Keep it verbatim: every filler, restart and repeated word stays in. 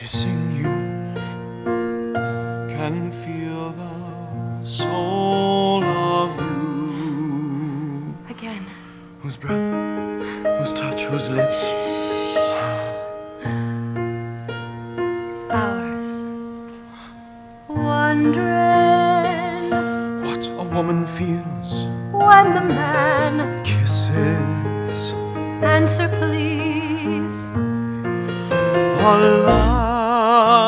kissing you, can feel the soul of you. Again. Whose breath, whose touch, whose lips. Ours. Wondering what a woman feels when the man kisses. Answer, please. A lie.